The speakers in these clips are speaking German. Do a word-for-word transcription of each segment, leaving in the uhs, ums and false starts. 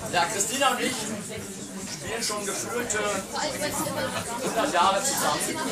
Ja, Christina und ich spielen schon gefühlte hundert Jahre zusammen.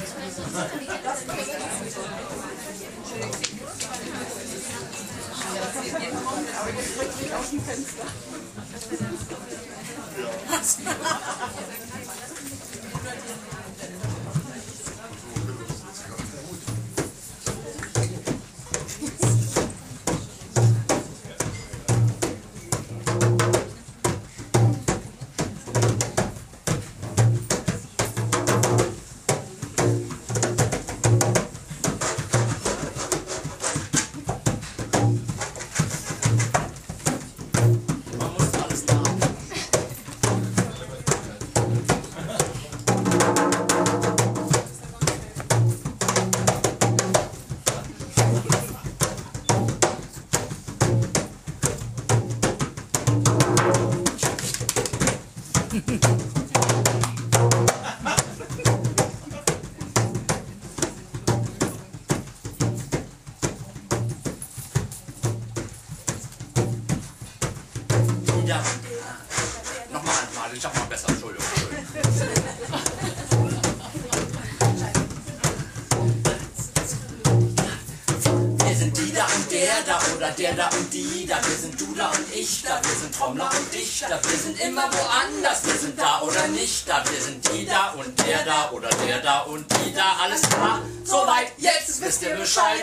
Ja, nochmal, mal, ich sag mal besser, Entschuldigung. Wir sind die da und der da oder der da und die da. Wir sind du da und ich da, wir sind Trommler und Dichter. Wir sind immer woanders, wir sind da oder nicht da. Wir sind die da und der da oder der da und die da. Alles klar, soweit, jetzt wisst ihr Bescheid.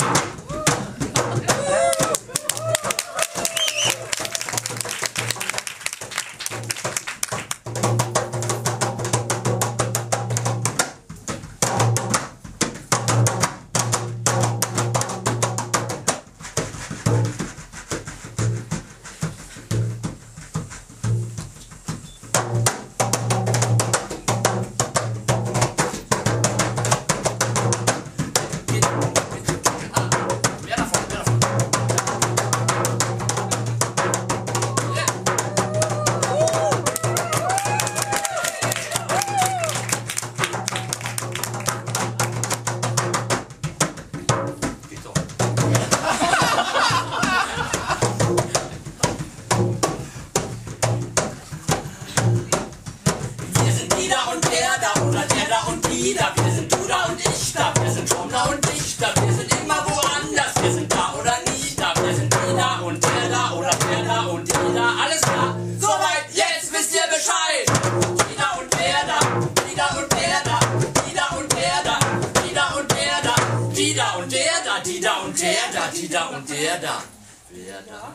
Wir sind du da und ich da, wir sind Trommler und Dichter, wir sind immer woanders, wir sind da oder nie da, wir sind die da und der da oder der da und die da, alles klar, soweit, jetzt wisst ihr Bescheid. Die da und der da, die da und der da, die da und der da, die da und der da, die da und der da, die da und der da, die da und der da. Wer da?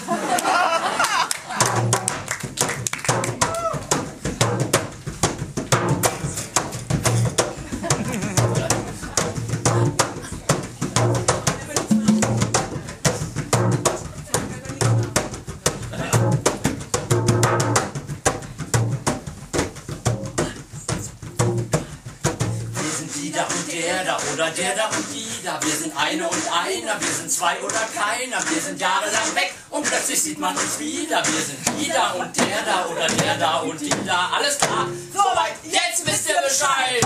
Der da oder der da und die da, wir sind eine und einer, wir sind zwei oder keiner, wir sind jahrelang weg und plötzlich sieht man uns wieder, wir sind die da und der da oder der da und die da, alles klar, soweit, jetzt wisst ihr Bescheid.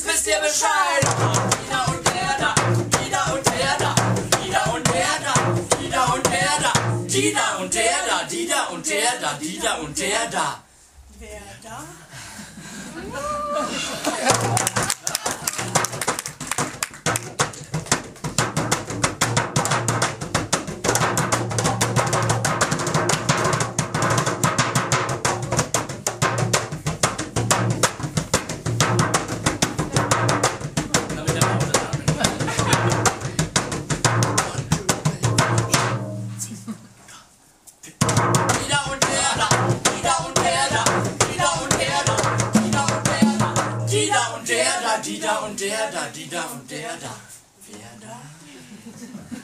Bescheid. Wieder und der da, wieder und der da, wieder und der da. und der da, die da und der da. Wer da? Die da und der da, die da und der da. Wer da?